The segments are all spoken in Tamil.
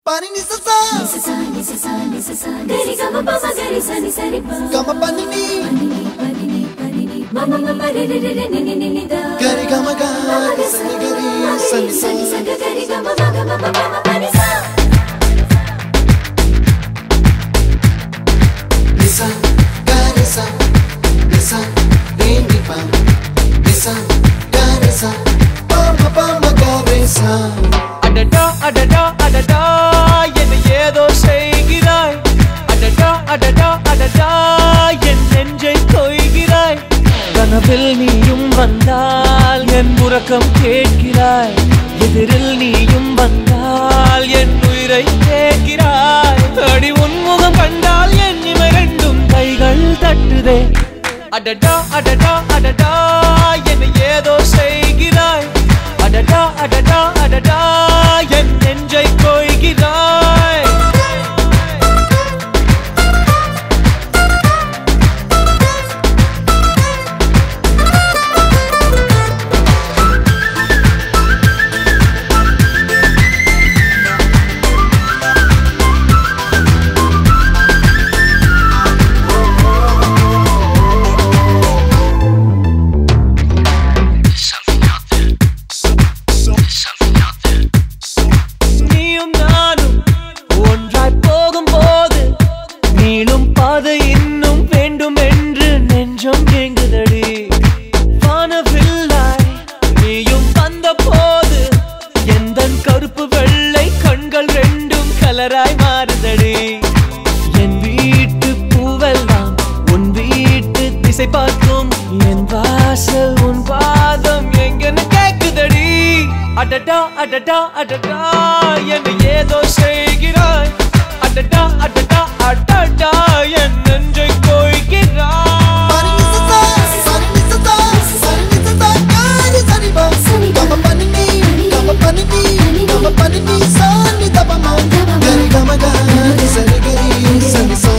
Pani ni sa sa gari gama pa ma gari sa ni sa ri pa gama pani ni mama mama re re re re ni ni ni da gari gama ga sa ni gari sa ni sa gari gama ma gama pa ma pani sa lisa gari sa lisa ni ni pa lisa gari sa pa ma gari sa adada adada adada yenna ஏதோ செய்கிறாய் adada adada adada என் நெஞ்சை கொய்கிறாய் கனவில் நீயும் வந்தால் என் உறக்கம் கேட்கிறாய் எதிரில் நீயும் வந்தால் என் உயிரை கேட்கிறாய் அடி உன் முகம் கண்டால் என் இமை ரெண்டும் கைகள் தட்டுதே adada adada adada yenna ஏதோ செய்கிறாய் adada adada adada என் நெஞ்சை கொய்கிறாய் adada adada adada yenna ஏதோ செய்கிறாய் adada adada adada என் நெஞ்சை கொய்கிறாய் pani ni sa gari sa ni pa gama pani ni sa ni da pa ma gari gama ga sa ni gari sa ni sa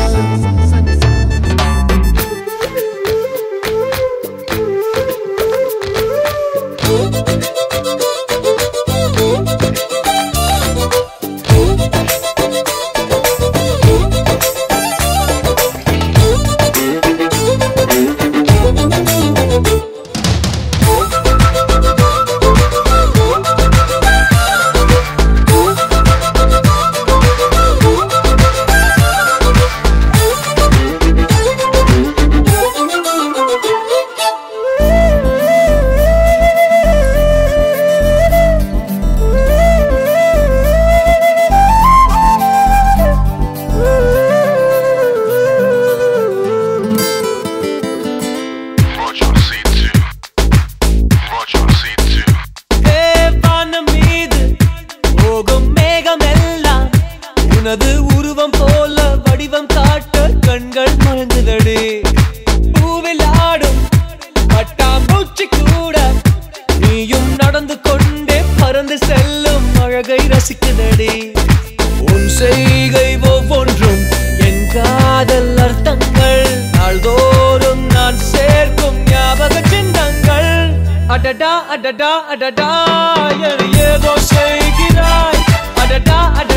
உனது உருவம் போல வடிவம் காட்ட கண்கள் மறந்துதடி பூவில் ஆடும் பட்டாம்பூச்சி கூட நீயும் நடந்து கொண்டே பறந்து செல்லும் அழகை ரசிக்குதடி உன் செய்கை ஒவ்வொன்றும் என் காதல் அர்த்தங்கள் நாள்தோறும் நான் சேர்க்கும் ஞாபக சின்னங்கள் adada adada adada ஏதோ செய்கிறாய் adada adada